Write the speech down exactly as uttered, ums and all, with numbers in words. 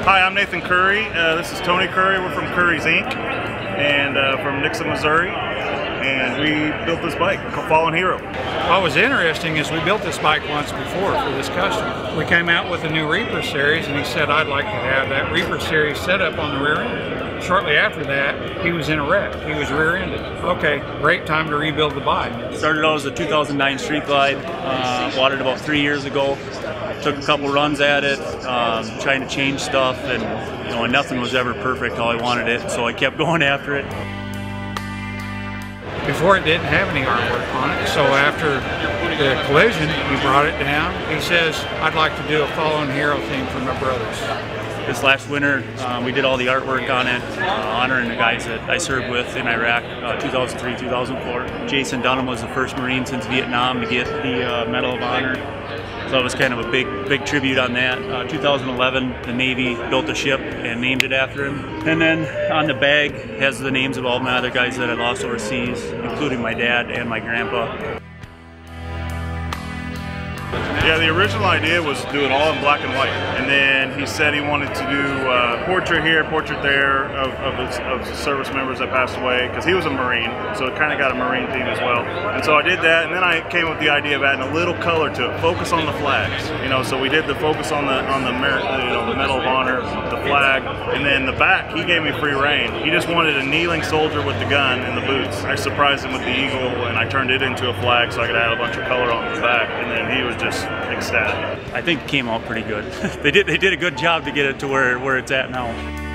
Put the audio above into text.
Hi, I'm Nathan Curry. Uh, this is Tony Curry. We're from Curry's Incorporated and uh, from Nixon, Missouri. And we built this bike called Fallen Hero. What was interesting is we built this bike once before for this customer. We came out with a new Reaper series and he said, I'd like to have that Reaper series set up on the rear end. Shortly after that, he was in a wreck. He was rear-ended. Okay, great time to rebuild the bike. Started out as a two thousand nine Street Glide. Uh, bought it about three years ago. Took a couple runs at it, um, trying to change stuff, and you know, nothing was ever perfect how I wanted it, so I kept going after it. Before it didn't have any artwork on it, so after the collision, he brought it down. He says, I'd like to do a Fallen Hero theme for my brothers. This last winter, um, we did all the artwork on it, uh, honoring the guys that I served with in Iraq, uh, two thousand three, two thousand four. Jason Dunham was the first Marine since Vietnam to get the uh, Medal of Honor. So it was kind of a big, big tribute on that. Uh, two thousand eleven, the Navy built a ship and named it after him. And then on the bag has the names of all my other guys that I lost overseas, including my dad and my grandpa. Yeah, the original idea was to do it all in black and white, and then he said he wanted to do uh, portrait here, portrait there of, of, his, of his service members that passed away, because he was a Marine, so it kind of got a Marine theme as well. And so I did that, and then I came with the idea of adding a little color to it, focus on the flags. You know, so we did the focus on the on the merit, you know, the Medal of Honor, the flag, and then the back. He gave me free rein. He just wanted a kneeling soldier with the gun and the boots. I surprised him with the eagle, and I turned it into a flag so I could add a bunch of color on the back, and then he was just ecstatic. I think it came out pretty good. they did they did a good job to get it to where, where it's at now.